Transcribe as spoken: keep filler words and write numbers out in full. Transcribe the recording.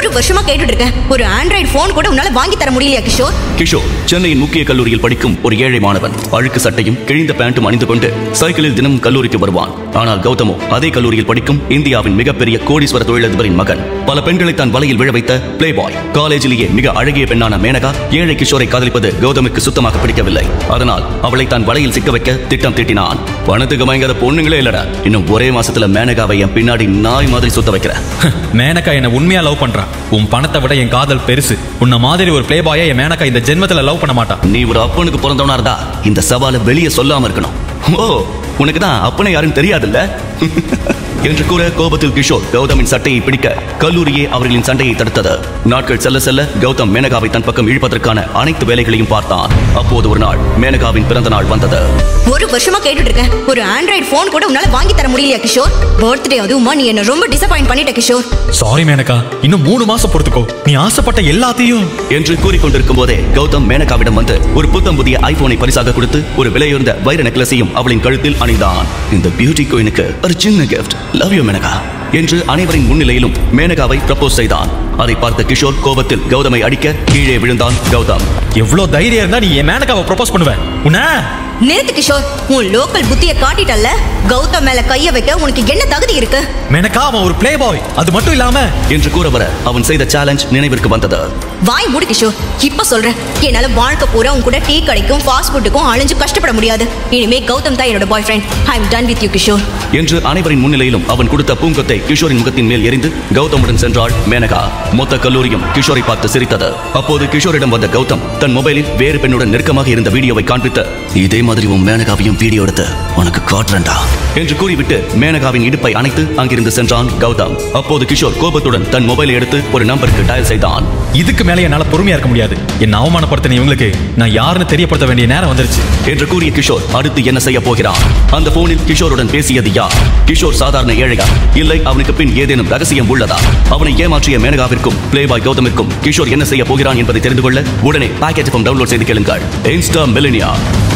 ஒரு வருஷமா கேட்டுட்டு இருக்கேன். ஒரு ஆண்ட்ராய்டு போன் கூட உன்னால வாங்கி தர முடியலையா கிஷோர்? கிஷோர் சென்னையின் முக்கிய கல்லூரியில் படிக்கும் ஒரு ஏழை மாணவன். அழுக்கு சட்டையும் கிழிந்த பேண்ட்டும் அணிந்து கொண்டு சைக்கிளில் தினமும் கல்லூரிக்கு வருவான். ஆனால் கௌதமோ அதே கல்லூரியில் படிக்கும் இந்தியாவின் மிகப்பெரிய கோடீஸ்வர தொழிலதிபரின் மகன். பல பெண்களை தான் வலையில் விழ வைத்த பிளே பாய். காலேஜிலேயே மிக அழகிய பெண்ணான மேனகா ஏழை கிஷோரை காதலிப்பது கௌதமுக்கு சுத்தமாக பிடிக்கவில்லை. அதனால் அவளை தான் வலையில் சிக்க வைக்க திட்டம் தீட்டினான். பணத்துக்கு மயங்காத பொண்ணுங்களே இல்லடா. இன்னும் ஒரே மாசத்துல மேனகாவை என் பின்னாடி நாய் மாதிரி சுத்த வைக்கிற. மேனகா என்ன உண்மையா லவ் பண்றா. உன் பணத்தை விட என் காதல் பெருசு. உன்ன மாதிரி ஒரு பிளே பாயை என் மேனகா இந்த ஜென்மத்துல லவ் பண்ண மாட்டா. நீ ஒரு அப்பனுக்கு பிறந்தவனா இருந்தா இந்த சவாலை வெளியே சொல்லாம இருக்கணும். ஓ, உனக்கு தான் அப்பனை யாருன்னு தெரியாதுல்ல என்று கூற கோபத்தில் கிஷோர் கௌதமின் சட்டையை பிடிக்க கல்லூரியே அவர்களின் சண்டையை தடுத்தது. நாட்கள் செல்ல செல்ல கௌதம் மேனகாவை தன் பக்கம் இழுப்பதற்கான அனைத்து வேலைகளையும் பார்த்தான். அப்போது ஒரு நாள் மேனகாவின் பிறந்த நாள் வந்தது. ஒரு வருஷமா கேட்டுட்டு இருக்கேன். ஒரு ஆண்ட்ராய்டு போன் கூட உன்னால வாங்கி தர முடியலையா கிஷோர்? பர்த்டே அதுவுமா நீ என்ன ரொம்ப டிசப்பாயிண்ட் பண்ணிட்ட கிஷோர். சாரி மேனகா, இன்னும் மூணு மாசம் பொறுத்துக்கோ. நீ ஆசைப்பட்ட எல்லாத்தையும் என்று கூறிக்கொண்டிருக்கும் போதே கௌதம் மேனகாவிடம் வந்து ஒரு புத்தம் புதிய ஐபோனை பரிசாக கொடுத்து ஒரு விலையுயர்ந்த வைர நெக்லஸையும் அவளின் கழுத்தில் அணிந்தான். இந்த பியூட்டி கோயினுக்கு ஒரு சின்ன கிஃப்ட். லவ் யூ மேனகா என்று அனைவரின் முன்னிலையிலும் மேனகாவை ப்ரப்போஸ் செய்தான். அதை பார்த்த கிஷோர் கோபத்தில் கௌதமை அடிக்க கீழே விழுந்தான் கௌதம். எவ்வளவு தைரியம் இருந்தா நீ என் மேனகாவை ப்ரப்போஸ் பண்ணுவ? உன்ன நிறுத்து கிஷோர். உன் லோக்கல் புத்தியை காட்டிட்டல்ல. கௌதம் மேல கைய வைக்க உனக்கு என்ன தகுதி இருக்கு? மேனகா அவன் ஒரு பிளே பாய். அது மட்டும் இல்லாம என்று கூற வர அவன் செய்த சேலஞ்ச் நினைவிற்கு வந்தது. வாய் மூடு கிஷோர். இப்ப சொல்றேன், என்னால வாழ்க்கை பூரா உன் கூட டீ கடைக்கும் ஃபாஸ்ட் ஃபுட்டுக்கும் அழிஞ்சு கஷ்டப்பட முடியாது. இனிமே கௌதம் தான் என்னோட boy friend. I am done with you Kishore என்று அனைவரின் முன்னிலையிலும் அவன் கொடுத்த பூங்கொத்தை கிஷோரின் முகத்தின் மேல் எரிந்து கௌதமுடன் சென்றாள் மேனகா. மொத்த கல்லூரியும் கிஷோரை பார்த்து சிரித்தது. அப்போது கிஷோரிடம் வந்த கௌதம் தன் மொபைலில் வேறு பெண்ணுடன் நெருக்கமாக இருந்த வீடியோவை காண்பித்து, இதே மாதிரி உன் மேனகாவையும் வீடியோ எடுத்து உனக்கு காட்டுறேன்டா என்று கூறிவிட்டு மேனகாவின் இடுப்பை அணைத்து அங்கிருந்து சென்றான் கௌதம். அப்போது கிஷோர் கோபத்துடன் தன் மொபைலை எடுத்து ஒரு நம்பருக்கு டயல் செய்தான். இதுக்கு மேலே என்னால பொறுமையா இருக்க முடியாது. என்ன அவமானப்படுத்தின இவங்களுக்கு நான் யாருன்னு தெரியப்படுத்த வேண்டிய நேரம் வந்துருச்சு என்று கூறிய கிஷோர் அடுத்து என்ன செய்ய போகிறான்? அந்த போனில் கிஷோருடன் பேசியது யார்? கிஷோர் சாதாரண ஏழையா, இல்லை அவனுக்கு பின் ஏதேனும் ரகசியம் உள்ளதா? அவனை ஏமாற்றிய மேனகாவிற்கும் பிளே பாய் கௌதமிற்கும் கிஷோர் என்ன செய்ய போகிறான் என்பதை தெரிந்து கொள்ள உடனே பாக்கெட் டவுன்லோட் செய்து கேளுங்கள். Insta millionaire.